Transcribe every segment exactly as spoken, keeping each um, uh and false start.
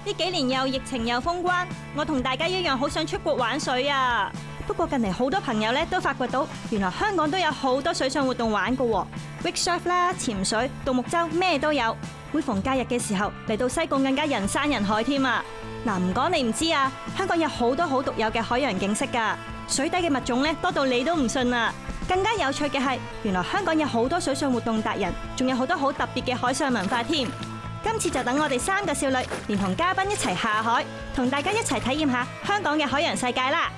呢幾年又疫情又封關，我同大家一樣好想出國玩水啊！不過近嚟好多朋友咧都發掘到，原來香港都有好多水上活動玩噶，wake surf 啦、潛水、獨木舟咩都有。每逢假日嘅時候嚟到西貢更加人山人海添啊！嗱，唔講你唔知啊，香港有好多好獨有嘅海洋景色噶，水底嘅物種咧多到你都唔信啊！更加有趣嘅係，原來香港有好多水上活動達人，仲有好多好特別嘅海上文化添。今次就等我哋三個少女，連同嘉賓一齊下海，同大家一齊體驗下香港嘅海洋世界啦！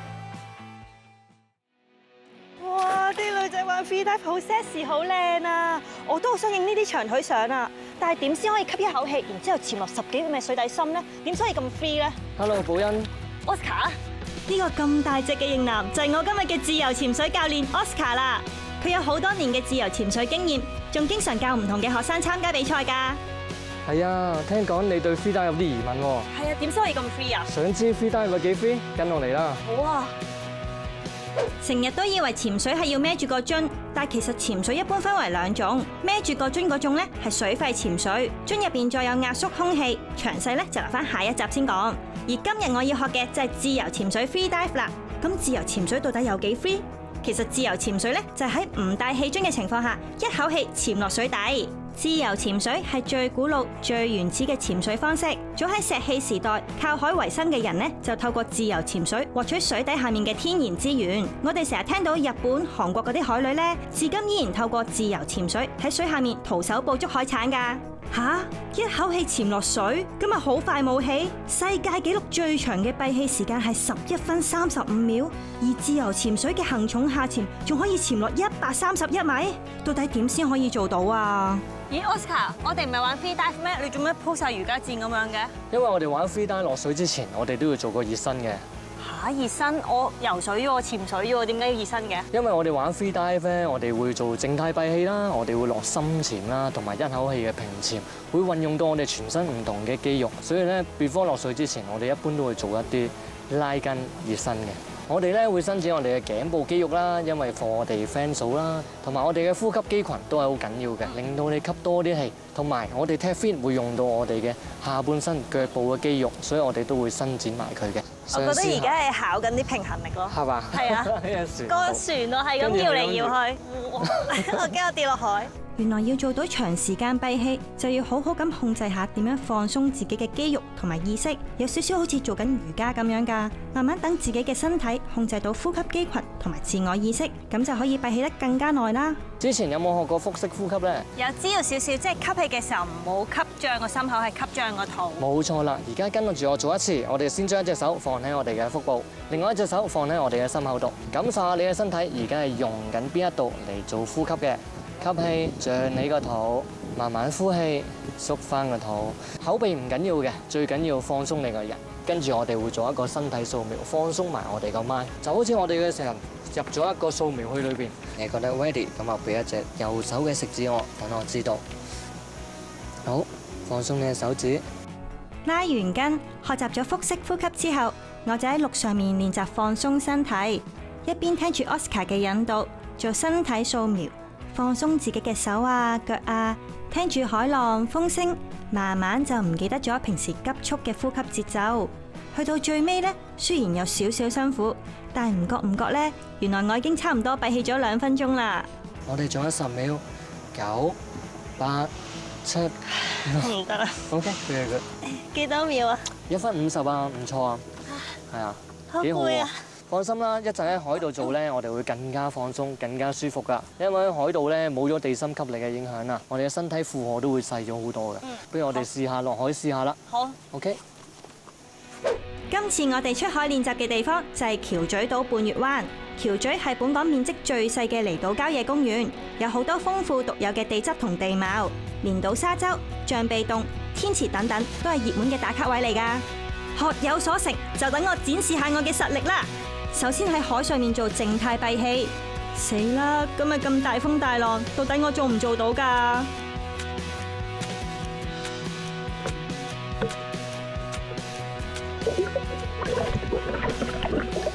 哇！啲女仔玩 free dive 好 sexy， 好靚啊！我都好想影呢啲長腿相啊！但係點先可以吸一口氣，然之後潛落十幾米水底深呢？點先可以咁 free 呢 Hello， 寶欣 ，Oscar， 呢個咁大隻嘅型男就係我今日嘅自由潛水教練 Oscar 啦。佢有好多年嘅自由潛水經驗，仲經常教唔同嘅學生參加比賽㗎。 係啊，聽講你對 free dive 有啲疑問喎。 係啊，點先可以咁 free 啊？ 想知 free dive 有幾 free？ 跟我嚟啦。 好啊。成日都以為潛水係要孭住個樽，但其實潛水一般分為兩種，孭住個樽嗰種咧係水肺潛水，樽入邊再有壓縮空氣。詳細咧就留翻下一集先講。而今日我要學嘅就係自由潛水 free dive 啦。咁自由潛水到底有幾 free？ 其實自由潛水咧就係喺唔帶氣樽嘅情況下，一口氣潛落水底。自由潛水係最古老、最原始嘅潛水方式。早喺石器時代，靠海為生嘅人呢，就透過自由潛水獲取水底下面嘅天然資源。我哋成日聽到日本、韓國嗰啲海女呢，至今依然透過自由潛水喺水下面徒手捕捉海產㗎。吓！一口氣潛落水，咁咪好快冇氣？世界紀錄最長嘅閉氣時間係十一分三十五秒，而自由潛水嘅行重下潛仲可以潛落一百三十一米，到底點先可以做到啊？咦 ，Oscar， 我哋唔係玩 free dive 咩？你做咩鋪晒瑜伽墊咁樣嘅？ 因為我哋玩 free dive 落水之前，我哋都要做個熱身嘅。 嚇！熱身？我游水喎，潛水喎，點解要熱身嘅？ 因為我哋玩 free dive 咧，我哋會做靜態閉氣啦，我哋會落深潛啦，同埋一口氣嘅平潛，會運用到我哋全身唔同嘅肌肉。所以咧 ，before 落水之前，我哋一般都會做一啲拉筋熱身嘅。我哋咧會伸展我哋嘅頸部肌肉啦，因為幫我哋 fan 數啦，同埋我哋嘅呼吸肌群都係好緊要嘅，令到你吸多啲氣。同埋我哋踢 fit 會用到我哋嘅下半身腳部嘅肌肉，所以我哋都會伸展埋佢嘅。 我覺得而家係考緊啲平衡力咯。係嘛？係啊。個船我係咁搖嚟搖去，我驚我跌落海。原來要做到長時間閉氣，就要好好咁控制下點樣放鬆自己嘅肌肉同埋意識，有少少好似做緊瑜伽咁樣㗎。慢慢等自己嘅身體控制到呼吸肌群同埋自我意識，咁就可以閉氣得更加耐啦。 之前有冇學過腹式呼吸咧？ 有知道少少，即係吸氣嘅時候唔好吸脹個心口，係吸脹個肚。冇錯啦，而家跟住我做一次，我哋先將一隻手放喺我哋嘅腹部，另外一隻手放喺我哋嘅心口度，感受下你嘅身體而家係用緊邊一度嚟做呼吸嘅。吸氣，脹你個肚，慢慢呼氣，縮翻個肚。口鼻唔緊要嘅，最緊要放鬆你個人。跟住我哋會做一個身體掃描，放鬆埋我哋個 mind，就好似我哋嘅成人入咗一個掃描去裏邊。你覺得 ready？ 咁我俾一隻右手嘅食指我，等我知道。好，放鬆你嘅手指。拉完筋，學習咗腹式呼吸之後，我就喺陸上面練習放鬆身體，一邊聽住 Oscar 嘅引導，做身體掃描。放鬆自己嘅手啊、腳啊，聽住海浪、風聲，慢慢就唔記得咗平時急速嘅呼吸節奏。去到最尾呢，雖然有少少辛苦，但係唔覺唔覺呢，原來我已經差唔多閉氣咗兩分鐘啦。我哋仲有十秒，九、八、七，唔得啦。OK， very good。幾多秒啊？一分五十啊，唔錯啊。係啊，幾好啊。放心啦，一陣喺海度做咧，我哋會更加放鬆、更加舒服噶。因為喺海度咧冇咗地心吸力嘅影響啦，我哋嘅身體負荷都會細咗好多嘅。嗯，不如我哋試下落海試下啦。好。OK。今次我哋出海練習嘅地方就係橋咀島半月灣。橋咀係本港面積最細嘅離島郊野公園，有好多豐富獨有嘅地質同地貌，連島沙洲、象鼻洞、天池等等都係熱門嘅打卡位嚟噶。學有所成，就等我展示下我嘅實力啦！首先喺海上面做靜態閉氣，死啦！今日咁大風大浪，到底我做唔做到㗎？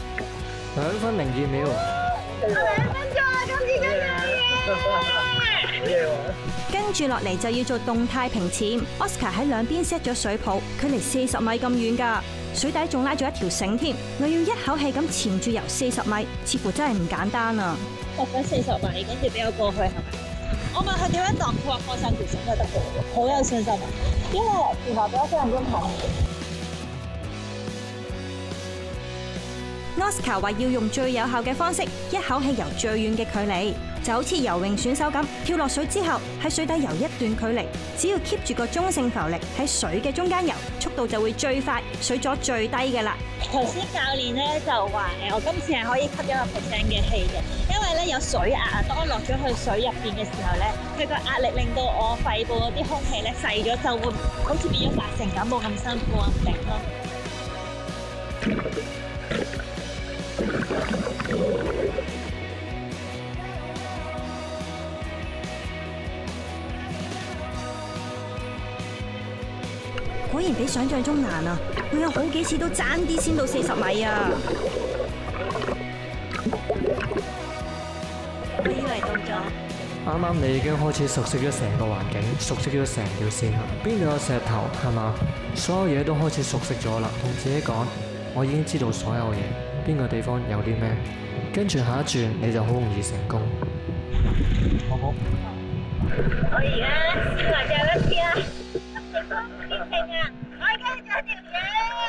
兩分零二秒。 兩分鐘啊！今次真係〜 跟住落嚟就要做動態平潛。Oscar 喺兩邊 set 咗水泡，距離四十米咁遠㗎，水底仲拉咗一條繩添。我要一口氣咁潛住游四十米，似乎真係唔簡單啊！ 學咗四十米，跟住俾我過去係咪？我問佢點樣盪，佢話放上條繩就得嘅，好有信心啊！因為原來比我想象中難。 Oscar 話要用最有效嘅方式，一口氣游最遠嘅距離，就好似游泳選手咁，跳落水之後喺水底游一段距離，只要 keep 住個中性浮力喺水嘅中間游，速度就會最快，水阻最低嘅啦。 頭先教練咧就話誒，我今次係可以吸一個 percent 嘅氣嘅，因為咧有水壓啊，當我落咗去水入邊嘅時候咧，佢個壓力令到我肺部嗰啲空氣咧細咗，就會好似變咗達成咁，冇咁辛苦咁頂咯。 果然比想象中難啊！我有好幾次都爭啲先到四十米啊！ 我以為到咗。 啱啱你已經開始熟悉咗成個環境，熟悉咗成條線，邊度有石頭係嘛？所有嘢都開始熟悉咗啦。同自己講，我已經知道所有嘢，邊個地方有啲咩，跟住下一轉你就好容易成功。好唔好？ 我而家先嚟咗一次啦。天秤啊！我而家仲有條嘢。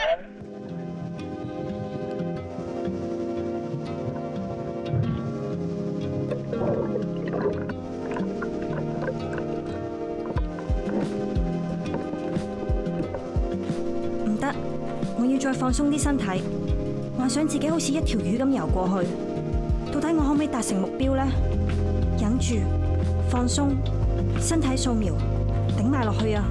唔得，我要再放鬆啲身體，幻想自己好似一條魚咁游過去。到底我可唔可以達成目標呢？忍住，放鬆，身體掃描，頂埋落去啊！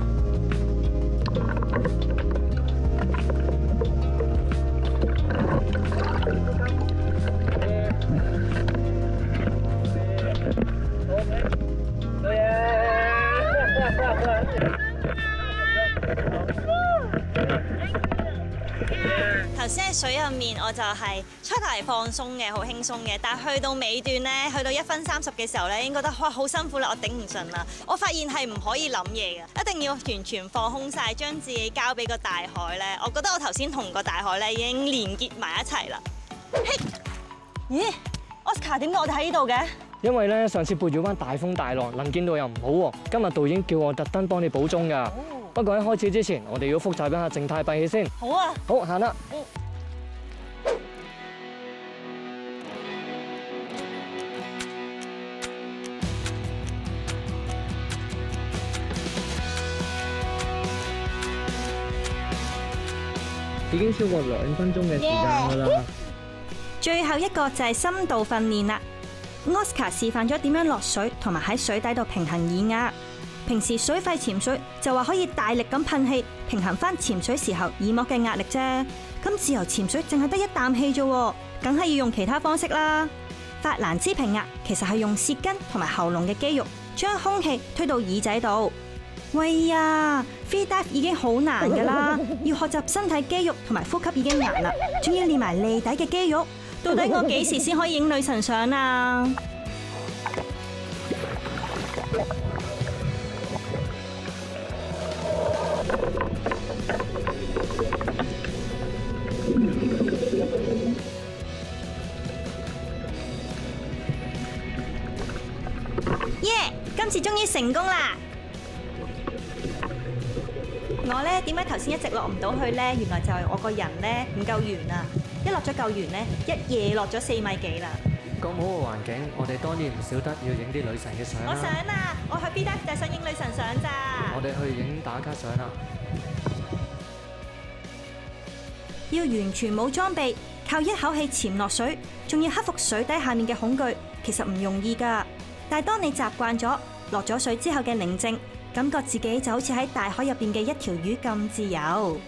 頭先喺水入面，我就係初頭係放鬆嘅，好輕鬆嘅。但係去到尾段咧，去到一分三十嘅時候咧，已經覺得哇好辛苦啦，我頂唔順啦。我發現係唔可以諗嘢嘅，一定要完全放空晒，將自己交俾個大海咧。我覺得我頭先同個大海咧已經連結埋一齊啦。嘿，咦 ，Oscar 點解我哋喺呢度嘅？ 因為咧上次背住班大風大浪，能見度又唔好喎。今日導演叫我特登幫你補鐘㗎。不過喺開始之前，我哋要複習一下靜態閉氣先。 好啊。 好，行啦。已經超過兩分鐘嘅時間㗎啦。 最後一個就係深度訓練啦。Oscar 示範咗點樣落水，同埋喺水底度平衡耳壓。平時水肺潛水就話可以大力咁噴氣，平衡翻潛水時候耳膜嘅壓力啫。咁自由潛水淨係得一啖氣啫，梗係要用其他方式啦。法蘭茲平壓其實係用舌根同埋喉嚨嘅肌肉，將空氣推到耳仔度。喂呀 ，free dive 已經好難噶啦，要學習身體肌肉同埋呼吸已經難啦，仲要練埋脷底嘅肌肉。到底我幾時先可以影女神相啊？耶！今次終於成功啦！我咧點解頭先一直落唔到去咧？原來就係我個人咧唔夠圓啊！一落咗夠圓咧，一夜落咗四米幾啦！ 咁好嘅環境，我哋當然唔少得要影啲女神嘅相啦。 我想啊，我去 B 站就係想影女神相咋。 我哋去影打卡相啦。 要完全冇裝備，靠一口氣潛落水，仲要克服水底下面嘅恐懼，其實唔容易㗎。但係當你習慣咗落咗水之後嘅寧靜，感覺自己就好似喺大海入邊嘅一條魚咁自由。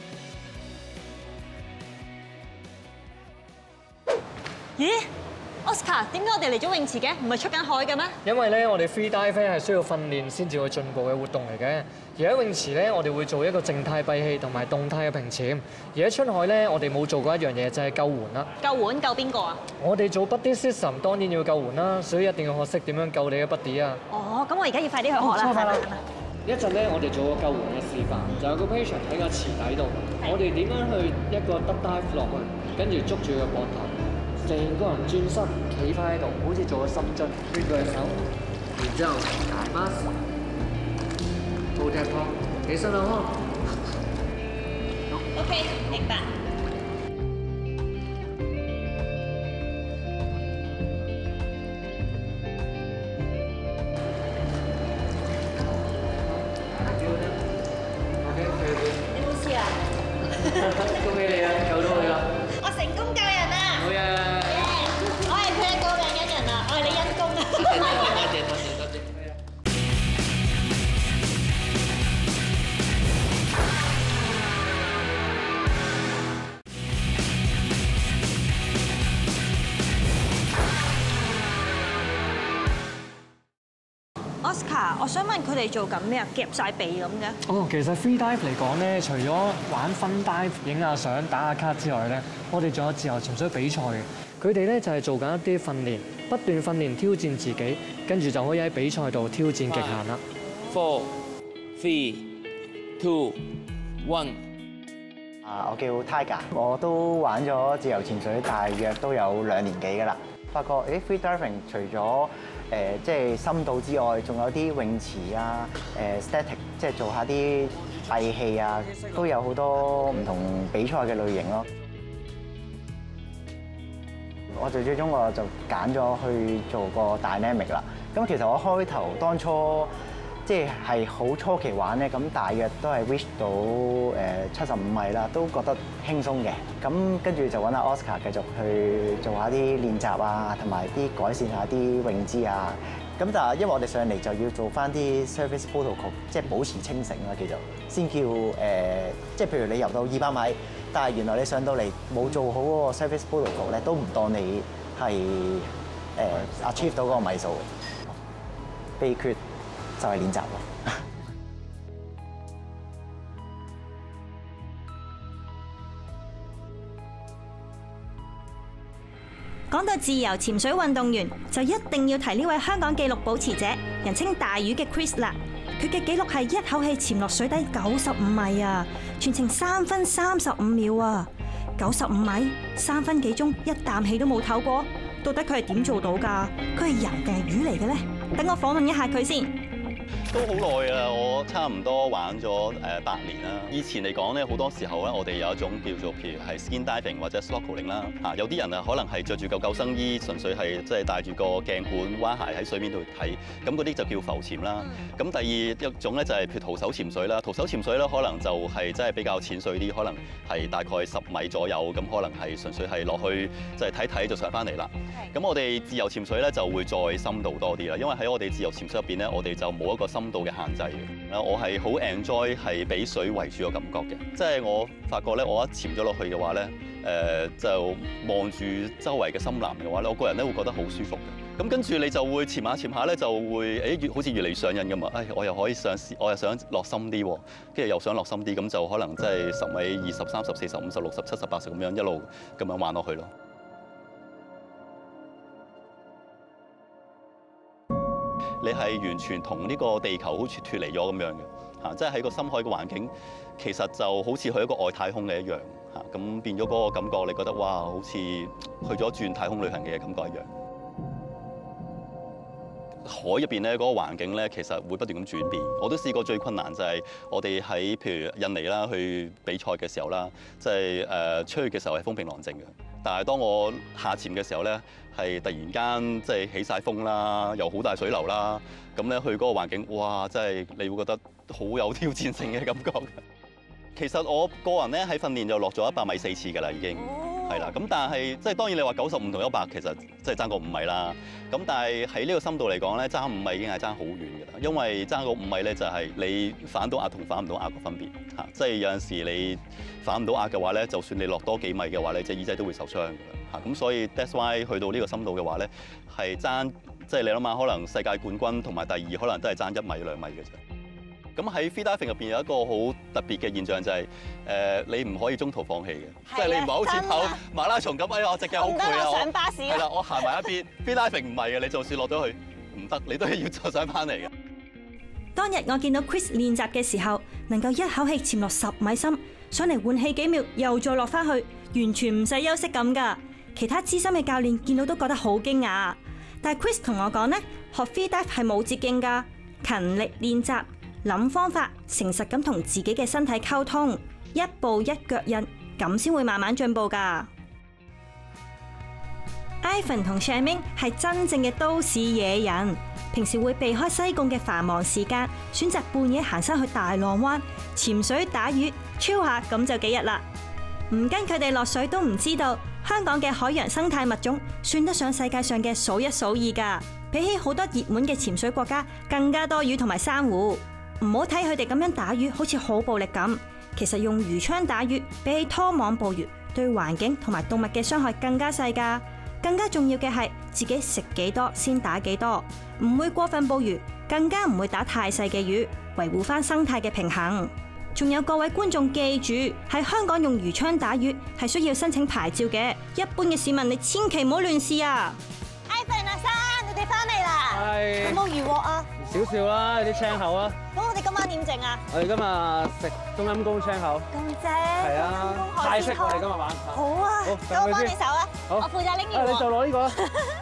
咦 Oscar，點解我哋嚟咗泳池嘅？唔係出緊海嘅咩？ 因為咧，我哋 free dive 係需要訓練先至會進步嘅活動嚟嘅。而喺泳池咧，我哋會做一個靜態閉氣同埋動態嘅平潛。而喺出海咧，我哋冇做過一樣嘢，就係救援啦。 救援救邊個啊？ 我哋做 buddy system 當然要救援啦，所以一定要學識點樣救你嘅 buddy 啊。 哦，咁我而家要快啲去學啦，快啲啦！ 一陣咧，我哋做個救援嘅示範，就有個 patient 喺個池底度，我哋點樣去一個 double dive 落去，跟住捉住個膊頭，成個人轉身企翻喺度，好似做個深蹲，轉佢手，然之後解巴士，倒踢波，起身啦呵。 OK， 明白。 恭喜你啊！救到佢啦！ 我成功救人啦！ 好嘢！ 我係佢嘅救命恩人啊！我係你恩公啊！ 多謝多謝多謝。 Oscar，我想問佢哋做緊咩啊？夾晒鼻咁嘅。 哦，其實 free dive 嚟講咧，除咗玩 fun dive、影下相、打下卡之外咧，我哋仲有自由潛水比賽嘅。佢哋咧就係做緊一啲訓練，不斷訓練挑戰自己，跟住就可以喺比賽度挑戰極限啦。 Four, three, two, one。 啊，我叫 Tiger， 我都玩咗自由潛水，大約都有兩年幾㗎啦。發覺誒 free diving 除咗誒即係深度之外，仲有啲泳池啊、誒 static， 即係做下啲閉氣啊，都有好多唔同比賽嘅類型咯。我最最終我就揀咗去做個 dynamic 啦。咁其實我開頭當初即係係好初期玩咧，咁大約都係 reach 到誒七十五米啦，都覺得輕鬆嘅。咁跟住就揾阿 Oscar 繼續去做下啲練習啊，同埋啲改善下啲泳姿啊。咁但係因為我哋上嚟就要做翻啲 surface protocol， 即係保持清醒啦，叫做先叫誒，即係譬如你游到二百米，但係原來你上到嚟冇做好嗰個 surface protocol 咧，都唔當你係誒 achieve 到嗰個米數。秘訣就係練習咯。 講到自由潛水運動員，就一定要提呢位香港紀錄保持者，人稱大魚嘅 Chris 啦。佢嘅紀錄係一口氣潛落水底九十五米啊，全程三分三十五秒啊！九十五米，三分幾鐘，一啖氣都冇唞過。到底佢係點做到㗎？佢係人定係魚嚟嘅咧？等我訪問一下佢先。 都好耐啊！我差唔多玩咗誒八年啦。以前嚟講咧，好多時候咧，我哋有一種叫做譬如係 skin diving 或者 snorkeling 啦。嚇，有啲人啊，可能係着住嚿救生衣，純粹係即係帶住個鏡管、蛙鞋喺水面度睇，咁嗰啲就叫浮潛啦。咁第二一種咧就係譬如徒手潛水啦。徒手潛水咧可能就係真係比較淺水啲，可能係大概十米左右，咁可能係純粹係落去即係睇睇就上翻嚟啦。咁我哋自由潛水咧就會再深度多啲啦，因為喺我哋自由潛水入邊咧，我哋就冇一個深度嘅限制嘅。我係好 enjoy 係俾水圍住個感覺嘅，即係我發覺咧，我一潛咗落去嘅話咧，誒就望住周圍嘅深藍嘅話咧，我個人咧會覺得好舒服嘅。咁跟住你就會潛下潛下咧，就會誒越好似越嚟越上癮咁嘛。誒我又可以想試，我又想落深啲，跟住又想落深啲，咁就可能即係十米、二十、三十、四十、五十、六十、七十、八十咁樣一路咁樣玩落去咯。你係完全同呢個地球好似脫離咗咁樣嘅嚇，即係喺個深海嘅環境，其實就好似去一個外太空嘅一樣嚇，咁變咗嗰個感覺，你覺得哇，好似去咗轉太空旅行嘅感覺一樣。海入邊咧嗰個環境咧，其實會不斷咁轉變。我都試過最困難就係我哋喺譬如印尼啦去比賽嘅時候啦，即係誒出去嘅時候係風平浪靜嘅。但係當我下潛嘅時候咧，係突然間即係起晒風啦，又好大水流啦，咁咧去嗰個環境，哇！真係你會覺得好有挑戰性嘅感覺。其實我個人咧喺訓練就落咗一百米四次㗎啦，已經係啦。咁但係即係當然你話九十五同一百其實即係爭過五米啦。咁但係喺呢個深度嚟講咧，爭五米已經係爭好遠㗎啦。因為爭個五米咧就係你反到壓同反唔到壓個分別嚇。即係有陣時你反唔到壓嘅話咧，就算你落多幾米嘅話咧，隻耳仔都會受傷㗎啦嚇，咁所以 that's why 去到呢個深度嘅話咧，係爭即係你諗下，可能世界冠軍同埋第二可能都係爭一米兩米嘅啫。咁喺 free diving 入邊有一個好特別嘅現象就係、是、誒、呃、你唔可以中途放棄嘅，即係你唔係好似跑馬拉松咁，哎呀我隻腳好攰啊， 我上巴士係啦，我行埋一邊。free diving 唔係嘅，你就算落咗去唔得，你都係要再上翻嚟嘅。 當日我見到 Chris 練習嘅時候，能夠一口氣潛落十米深，上嚟換氣幾秒，又再落翻去，完全唔使休息咁㗎。其他資深嘅教練見到都覺得好驚訝。但係 Chris 同我講呢，學 free dive 係冇捷徑㗎，勤力練習。諗方法，誠實咁同自己嘅身體溝通，一步一腳印，咁先會慢慢進步㗎。Ivan 同 Charmaine 係真正嘅都市野人，平時會避開西貢嘅繁忙時間，選擇半夜行山去大浪灣潛水打魚，超下咁就幾日啦。唔跟佢哋落水都唔知道，香港嘅海洋生態物種算得上世界上嘅數一數二㗎。比起好多熱門嘅潛水國家，更加多魚同埋珊瑚。唔好睇佢哋咁樣打魚，好似好暴力咁。其實用魚槍打魚，比起拖網捕魚，對環境同埋動物嘅傷害更加細㗎。更加重要嘅係自己食幾多先打幾多，唔會過分捕魚，更加唔會打太細嘅魚，維護翻生態嘅平衡。仲有各位觀眾記住，喺香港用魚槍打魚係需要申請牌照嘅，一般嘅市民你千祈唔好亂試啊 ！Ivan 阿生，你哋翻嚟啦？ 係。 有冇魚獲啊？ 少少啦，有啲青口啊。 咁我哋今晚點整啊？ 我哋今日食冬陰功青口。 咁正。 係啊。泰式我哋今日玩。 好啊。好，咁我幫你手啊。 好。 我負責拎魚。 你就攞呢個啦。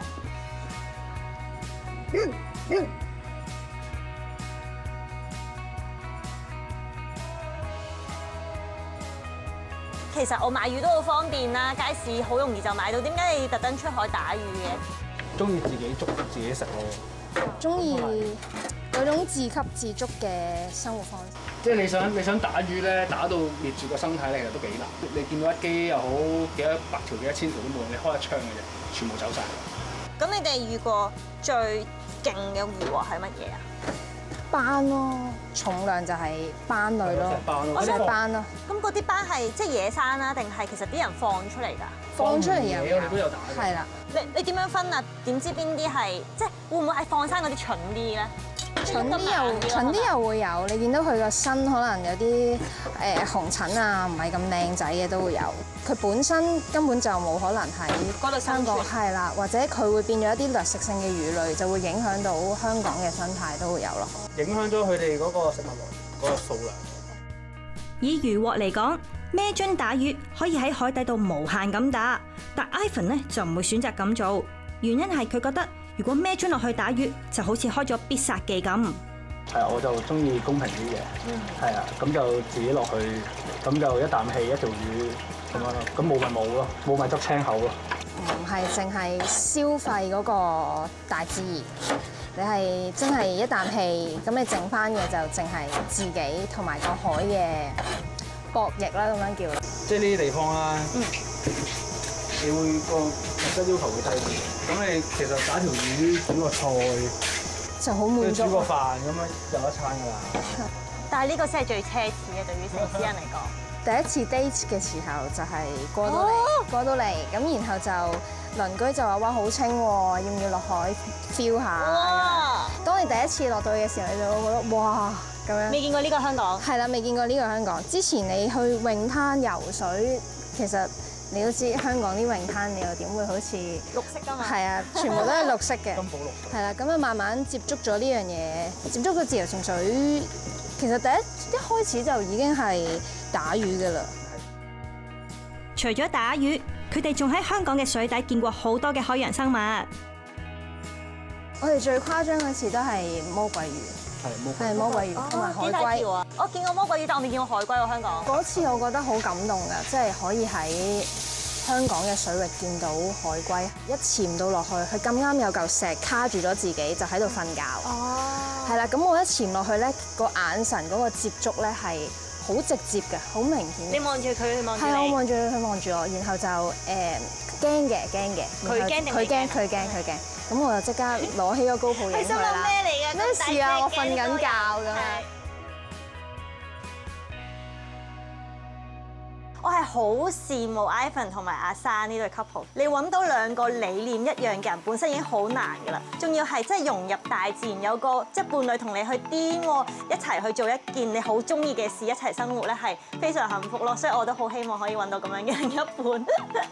其實我買魚都好方便啦，街市好容易就買到。點解你特登出海打魚嘅？ 中意自己捉自己食咯。 中意嗰種自給自足嘅生活方式。 即係你想你想打魚咧，打到滅絕個生態咧，其實都幾難。你見到一機又好幾多百條幾多千條都冇用，你開一槍嘅啫，全部走晒。 咁你哋遇過最勁嘅魚獲係乜嘢啊？ 斑咯，重量就係斑類咯， 我即係斑咯。 咁嗰啲斑係即係野生啊，定係其實啲人放出嚟㗎？ 放出嚟有， 我哋都有打嘅。 係啦。 你你點樣分啊？點知邊啲係即係會唔會係放生嗰啲蠢啲咧？ 蠢啲又蠢啲又會有，你見到佢個身可能有啲誒紅疹啊，唔係咁靚仔嘅都會有。佢本身根本就冇可能喺嗰度生活， 係啦，或者佢會變咗一啲掠食性嘅魚類，就會影響到香港嘅生態都會有咯。 影響咗佢哋嗰個食物嗰個數量。 以漁獲嚟講，孭樽打魚可以喺海底度無限咁打，但 Ivan 呢就唔會選擇咁做，原因係佢覺得如果孭樽落去打魚，就好似開咗必殺技咁。 係啊，我就中意公平啲嘅，係啊，咁就自己落去，咁就一啖氣一條魚咁樣咯，咁冇咪冇咯，冇咪執青口咯。 唔係淨係消費嗰個大自然，你係真係一啖氣，咁你剩翻嘅就淨係自己同埋個海嘅博弈啦，咁樣叫。 即係呢啲地方啦，嗯、你會個物質要求會低啲。咁你其實打條魚煮個菜就好滿足， 煮個飯咁樣有一餐㗎啦。 但係呢個先係最奢侈嘅，對於城市人嚟講。 第一次 date 嘅時候就係過到嚟，哦、過到嚟咁，然後就鄰居就話：哇，好清喎，要唔要落海 feel 下？哇！當你第一次落到去嘅時候，你就會覺得哇咁樣。 未見過呢個香港。係啦，未見過呢個香港。之前你去泳灘游水，其實你都知香港啲泳灘，你又點會好似綠色㗎嘛？ 係啊，全部都係綠色嘅。 金寶綠。 係啦，咁啊慢慢接觸咗呢樣嘢，接觸咗自由潛水，其實第一一開始就已經係打魚㗎啦。 除咗打魚，佢哋仲喺香港嘅水底見過好多嘅海洋生物。 我哋最誇張嗰次都係魔鬼魚，係魔鬼魚魔鬼魚同埋海龜。 我見過魔鬼魚，但我未見過海龜喎。香港嗰次我覺得好感動㗎，即係可以喺香港嘅水域見到海龜。一潛到落去，佢咁啱有嚿石卡住咗自己，就喺度瞓覺。哦，係啦，咁我一潛落去咧，個眼神嗰個接觸咧係好直接嘅，好明顯。 你望住佢，佢望住你。 係，我望住佢，佢望住我，然後就誒驚嘅，驚嘅。 佢驚定佢驚？佢驚，佢驚。咁我就即刻攞起個高普影佢啦。 咩嚟㗎？ 咩事啊？我瞓緊覺㗎嘛。 我係好羨慕 Ivan 同埋阿珊呢對 couple。你揾到兩個理念一樣嘅人，本身已經好難㗎啦，仲要係真係融入大自然，有個即係伴侶同你去癲喎，一齊去做一件你好中意嘅事，一齊生活咧係非常幸福咯。所以我都好希望可以揾到咁樣嘅另一半。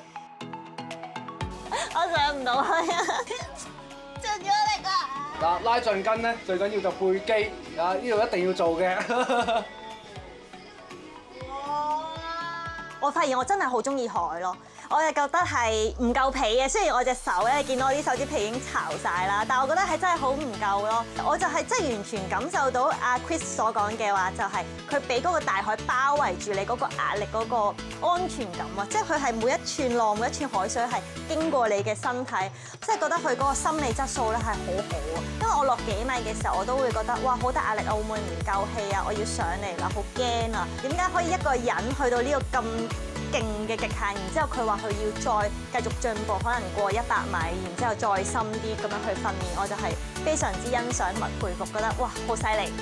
我上唔到去啊！盡咗力啊！ 嗱，拉橡筋咧，最緊要就背肌啊！呢度一定要做嘅。 我發現我真係好中意海咯，我又覺得係唔夠皮嘅。雖然我隻手咧見到我啲手指皮已經巢晒啦，但係我覺得係真係好唔夠咯。我就係真係完全感受到阿 Chris 所講嘅話，就係佢俾嗰個大海包圍住你嗰個壓力嗰個安全感啊！即係佢係每一寸浪、每一寸海水係經過你嘅身體，即係覺得佢嗰個心理質素咧係好好啊。因為我落幾米嘅時候，我都會覺得哇好大壓力啊！會唔會唔夠氣啊？我要上嚟啦，好驚啊！點解可以一個人去到呢個咁勁嘅極限？然之後佢話佢要再繼續進步，可能過一百米，然之後再深啲咁樣去訓練，我就係非常之欣賞同埋佩服，覺得哇好犀利！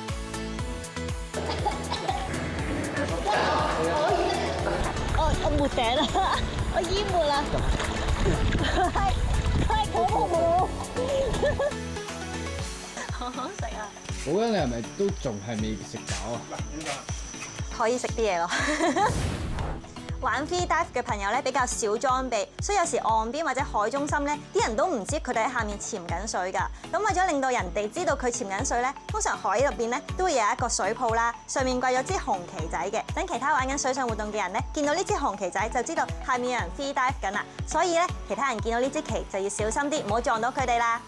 我我沒頂啦，我淹沒啦，係係好好好，好好食啊！ 寶欣，你係咪都仲係未食飽啊？ 可以食啲嘢咯。玩 free dive 嘅朋友咧比較少裝備，所以有時岸邊或者海中心咧，啲人都唔知佢哋喺下面潛緊水㗎。咁為咗令到人哋知道佢潛緊水咧，通常海入邊咧都會有一個水泡啦，上面掛咗支紅旗仔嘅。等其他玩緊水上活動嘅人咧，見到呢支紅旗仔就知道下面有人 free dive 緊啦。所以咧，其他人見到呢支旗就要小心啲，唔好撞到佢哋啦。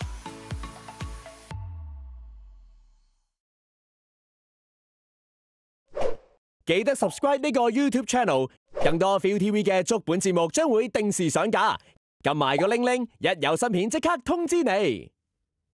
記得 subscribe 呢個 YouTube channel， 更多 Viu T V 嘅足本節目將會定時上架。撳埋個鈴鈴，一有新片即刻通知你。